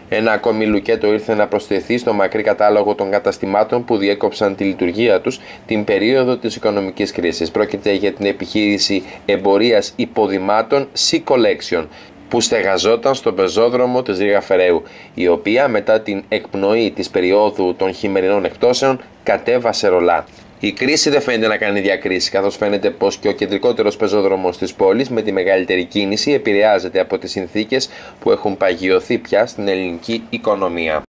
Ένα ακόμη λουκέτο ήρθε να προσθεθεί στο μακρύ κατάλογο των καταστημάτων που διέκοψαν τη λειτουργία τους την περίοδο της οικονομικής κρίσης. Πρόκειται για την επιχείρηση εμπορίας υποδημάτων Sea Collection, που στεγαζόταν στον πεζόδρομο της Ρήγα Φεραίου, η οποία μετά την εκπνοή της περίοδου των χειμερινών εκτόσεων κατέβασε ρολά. Η κρίση δεν φαίνεται να κάνει διακρίσεις, καθώς φαίνεται πως και ο κεντρικότερος πεζόδρομος της πόλης με τη μεγαλύτερη κίνηση επηρεάζεται από τις συνθήκες που έχουν παγιωθεί πια στην ελληνική οικονομία.